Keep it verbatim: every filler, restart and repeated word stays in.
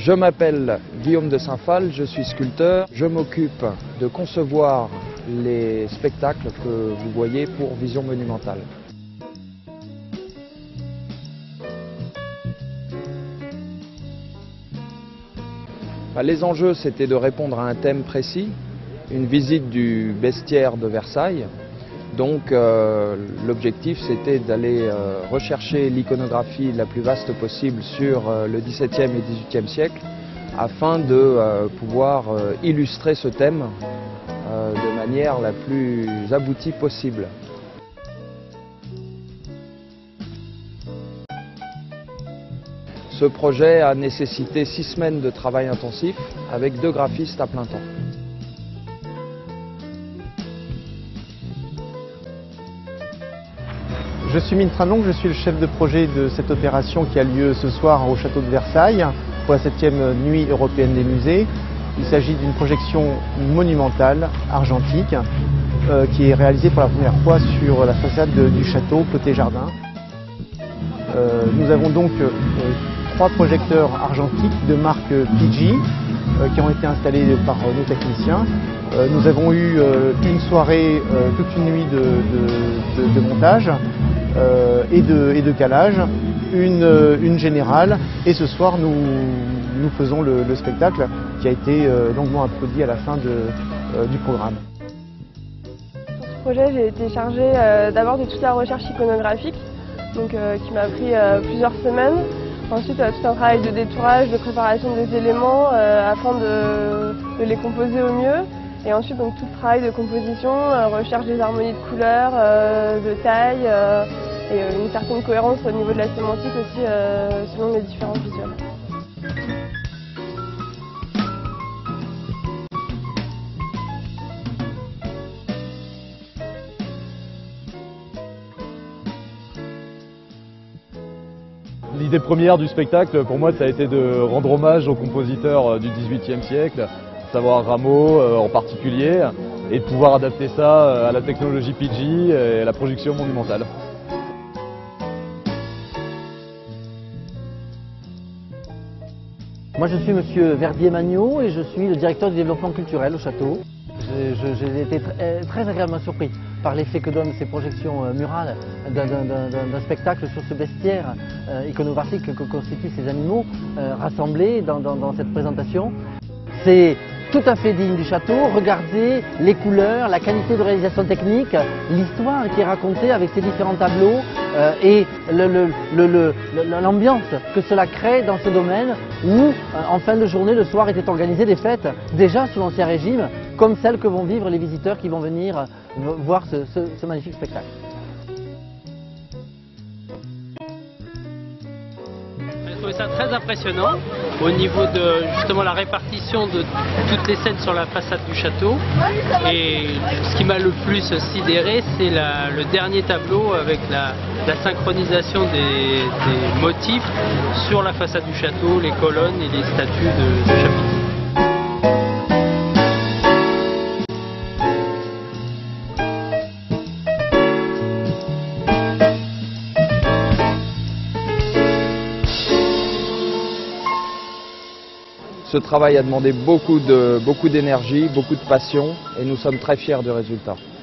Je m'appelle Guillaume de Saint-Phal, je suis sculpteur. Je m'occupe de concevoir les spectacles que vous voyez pour Vision Monumentale. Les enjeux, c'était de répondre à un thème précis, une visite du bestiaire de Versailles. Donc euh, l'objectif, c'était d'aller euh, rechercher l'iconographie la plus vaste possible sur euh, le dix-septième et dix-huitième siècle afin de euh, pouvoir euh, illustrer ce thème euh, de manière la plus aboutie possible. Ce projet a nécessité six semaines de travail intensif avec deux graphistes à plein temps. Je suis Mine Tranlong, je suis le chef de projet de cette opération qui a lieu ce soir au château de Versailles pour la septième nuit européenne des musées. Il s'agit d'une projection monumentale, argentique, euh, qui est réalisée pour la première fois sur la façade de, du château, côté jardin. Euh, nous avons donc euh, trois projecteurs argentiques de marque P G euh, qui ont été installés par nos techniciens. Euh, nous avons eu euh, une soirée, euh, toute une nuit de, de, de, de montage euh, et, de, et de calage, une, une générale, et ce soir nous, nous faisons le, le spectacle qui a été euh, longuement applaudi à la fin de, euh, du programme. Pour ce projet, j'ai été chargée euh, d'abord de toute la recherche iconographique, donc, euh, qui m'a pris euh, plusieurs semaines. Ensuite, euh, tout un travail de détourage, de préparation des éléments euh, afin de, de les composer au mieux. Et ensuite, donc, tout le travail de composition, euh, recherche des harmonies de couleurs, euh, de taille, euh, et euh, une certaine cohérence au niveau de la sémantique aussi, euh, selon les différents visuels. L'idée première du spectacle, pour moi, ça a été de rendre hommage aux compositeurs du dix-huitième siècle, à savoir Rameau euh, en particulier, et de pouvoir adapter ça à la technologie P G et à la projection monumentale. Moi, je suis monsieur Verdier-Magnaud et je suis le directeur du développement culturel au château. J'ai été très, très agréablement surpris par l'effet que donnent ces projections murales d'un spectacle sur ce bestiaire euh, iconographique que constituent ces animaux euh, rassemblés dans, dans, dans cette présentation. C'est tout à fait digne du château. Regardez les couleurs, la qualité de réalisation technique, l'histoire qui est racontée avec ces différents tableaux euh, et l'ambiance que cela crée dans ce domaine où, euh, en fin de journée, le soir, étaient organisées des fêtes, déjà sous l'Ancien Régime, comme celles que vont vivre les visiteurs qui vont venir euh, voir ce, ce, ce magnifique spectacle. J'ai trouvé ça très impressionnant au niveau de justement la répartition de toutes les scènes sur la façade du château. Et ce qui m'a le plus sidéré, c'est le dernier tableau avec la, la synchronisation des, des motifs sur la façade du château, les colonnes et les statues de, de chapitres. Ce travail a demandé beaucoup de, beaucoup d'énergie, beaucoup de passion et nous sommes très fiers du résultat.